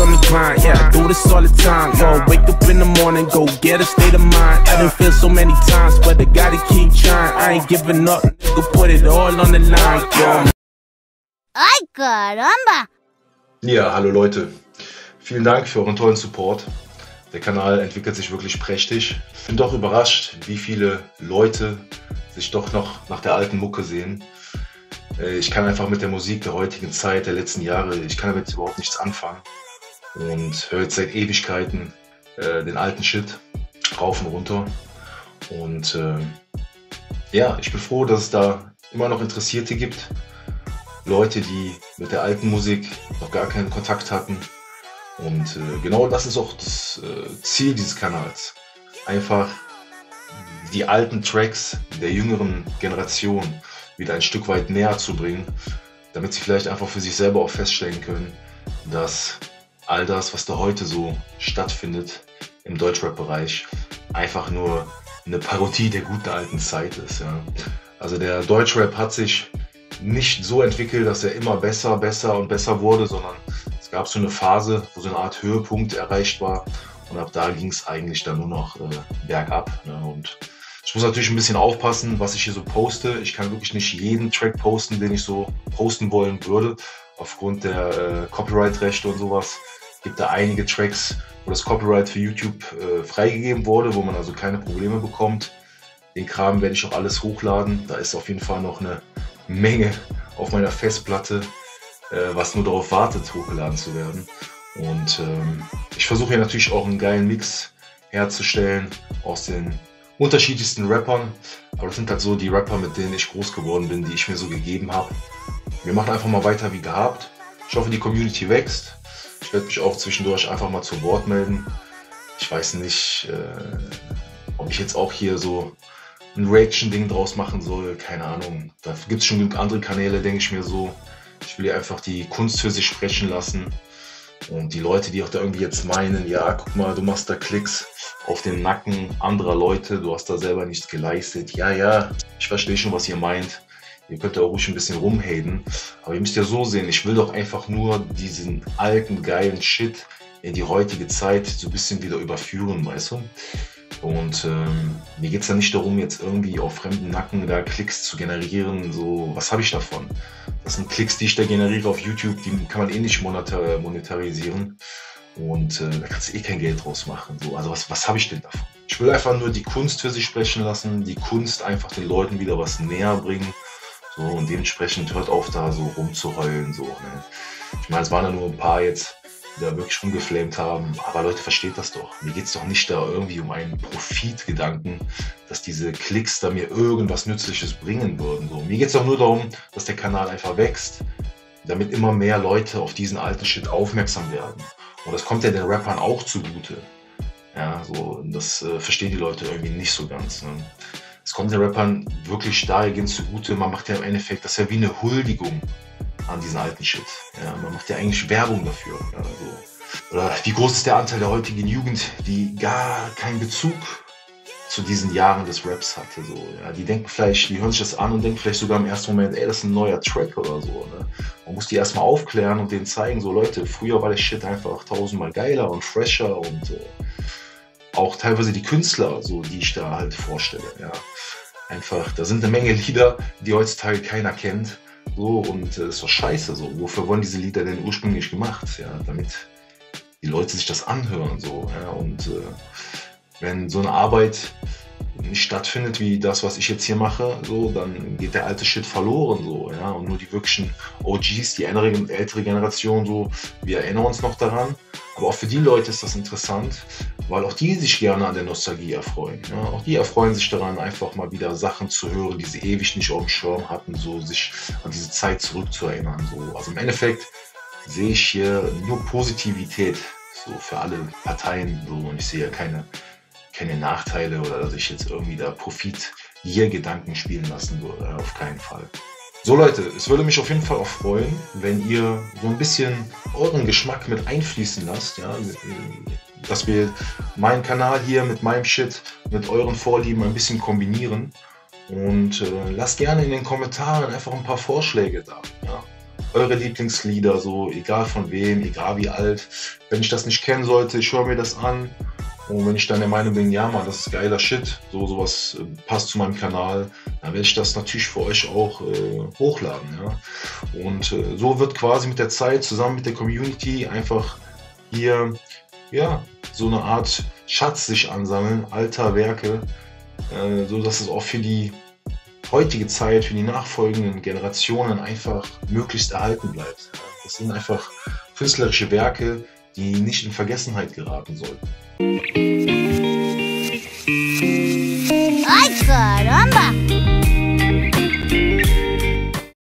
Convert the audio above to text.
on the grind, yeah, I do this all the time. Yo, wake up in the morning, go get a state of mind. I done feel so many times, but I gotta keep trying. I ain't giving up, nigga, put it all on the line, yo. Ay, caramba! Ja, hallo Leute. Vielen Dank für euren tollen Support. Der Kanal entwickelt sich wirklich prächtig. Ich bin doch überrascht, wie viele Leute sich doch noch nach der alten Mucke sehen. Ich kann einfach mit der Musik der heutigen Zeit, der letzten Jahre, ich kann damit überhaupt nichts anfangen. Und höre jetzt seit Ewigkeiten den alten Shit rauf und runter. Und ja, ich bin froh, dass es da immer noch Interessierte gibt. Leute, die mit der alten Musik noch gar keinen Kontakt hatten. Und genau das ist auch das Ziel dieses Kanals. Einfach die alten Tracks der jüngeren Generation wieder ein Stück weit näher zu bringen, damit sie vielleicht einfach für sich selber auch feststellen können, dass all das, was da heute so stattfindet im Deutschrap-Bereich, einfach nur eine Parodie der guten alten Zeit ist. Ja. Also der Deutschrap hat sich nicht so entwickelt, dass er immer besser und besser wurde, sondern es gab so eine Phase, wo so eine Art Höhepunkt erreicht war und ab da ging es eigentlich dann nur noch bergab. Ne? Und ich muss natürlich ein bisschen aufpassen, was ich hier so poste. Ich kann wirklich nicht jeden Track posten, den ich so posten wollen würde, aufgrund der Copyright-Rechte und sowas. Es gibt da einige Tracks, wo das Copyright für YouTube freigegeben wurde, wo man also keine Probleme bekommt. Den Kram werde ich auch alles hochladen. Da ist auf jeden Fall noch eine Menge auf meiner Festplatte, was nur darauf wartet, hochgeladen zu werden. Und ich versuche hier natürlich auch einen geilen Mix herzustellen aus den unterschiedlichsten Rappern. Aber das sind halt so die Rapper, mit denen ich groß geworden bin, die ich mir so gegeben habe. Wir machen einfach mal weiter wie gehabt. Ich hoffe, die Community wächst. Ich werde mich auch zwischendurch einfach mal zu Wort melden. Ich weiß nicht, ob ich jetzt auch hier so ein Reaction-Ding draus machen soll, keine Ahnung. Da gibt es schon genug andere Kanäle, denke ich mir so. Ich will hier einfach die Kunst für sich sprechen lassen. Und die Leute, die auch da irgendwie jetzt meinen, ja, guck mal, du machst da Klicks auf den Nacken anderer Leute, du hast da selber nichts geleistet. Ja, ich verstehe schon, was ihr meint. Ihr könnt ja auch ruhig ein bisschen rumhaten. Aber ihr müsst ja so sehen, ich will doch einfach nur diesen alten, geilen Shit in die heutige Zeit so ein bisschen wieder überführen, weißt du? Und mir geht es ja nicht darum, jetzt irgendwie auf fremden Nacken da Klicks zu generieren. So, was habe ich davon? Das sind Klicks, die ich da generiere auf YouTube, die kann man eh nicht monetarisieren. Und da kannst du eh kein Geld draus machen. So, also was habe ich denn davon? Ich will einfach nur die Kunst für sich sprechen lassen, die Kunst einfach den Leuten wieder was näher bringen. So, und dementsprechend hört auf, da so rumzuheulen. So, ne? Ich meine, es waren ja nur ein paar jetzt, die da wirklich rumgeflamed haben. Aber Leute, versteht das doch. Mir geht es doch nicht da irgendwie um einen Profitgedanken, dass diese Klicks da mir irgendwas Nützliches bringen würden. So. Mir geht es doch nur darum, dass der Kanal einfach wächst, damit immer mehr Leute auf diesen alten Shit aufmerksam werden. Und das kommt ja den Rappern auch zugute. Ja, so, das verstehen die Leute irgendwie nicht so ganz. Ne? Es kommt den Rappern wirklich dahingehend zugute. Man macht ja im Endeffekt, das ist ja wie eine Huldigung an diesen alten Shit. Ja, man macht ja eigentlich Werbung dafür. Ja, so. Oder wie groß ist der Anteil der heutigen Jugend, die gar keinen Bezug zu diesen Jahren des Raps hatte. So. Ja, die denken vielleicht, die hören sich das an und denken vielleicht sogar im ersten Moment, ey, das ist ein neuer Track oder so. Ne? Man muss die erstmal aufklären und denen zeigen, so Leute, früher war der Shit einfach tausendmal geiler und fresher und auch teilweise die Künstler, so, die ich da halt vorstelle. Ja. Einfach, da sind eine Menge Lieder, die heutzutage keiner kennt. So, und das ist doch scheiße. So. Wofür wurden diese Lieder denn ursprünglich gemacht? Ja, damit die Leute sich das anhören. So, ja. Und wenn so eine Arbeit nicht stattfindet wie das, was ich jetzt hier mache, so, dann geht der alte Shit verloren. So, ja. Und nur die wirklichen OGs, die ältere Generation, so, wir erinnern uns noch daran. Aber auch für die Leute ist das interessant, weil auch die sich gerne an der Nostalgie erfreuen. Ja? Auch die erfreuen sich daran, einfach mal wieder Sachen zu hören, die sie ewig nicht auf dem Schirm hatten, so sich an diese Zeit zurückzuerinnern. So. Also im Endeffekt sehe ich hier nur Positivität so für alle Parteien. So. Und ich sehe keine Nachteile oder dass ich jetzt irgendwie da Profit-Gier-Gedanken spielen lassen würde. Auf keinen Fall. So Leute, es würde mich auf jeden Fall auch freuen, wenn ihr so ein bisschen euren Geschmack mit einfließen lasst, ja, dass wir meinen Kanal hier mit meinem Shit, mit euren Vorlieben ein bisschen kombinieren und lasst gerne in den Kommentaren einfach ein paar Vorschläge da, ja. eure Lieblingslieder, so egal von wem, egal wie alt. Wenn ich das nicht kennen sollte, ich höre mir das an. Und wenn ich dann der Meinung bin, ja Mann, das ist geiler Shit, sowas passt zu meinem Kanal, dann werde ich das natürlich für euch auch hochladen. Ja? Und so wird quasi mit der Zeit zusammen mit der Community einfach hier ja, so eine Art Schatz sich ansammeln, alter Werke, so dass es auch für die heutige Zeit, für die nachfolgenden Generationen einfach möglichst erhalten bleibt. Das sind einfach künstlerische Werke, die nicht in Vergessenheit geraten sollten.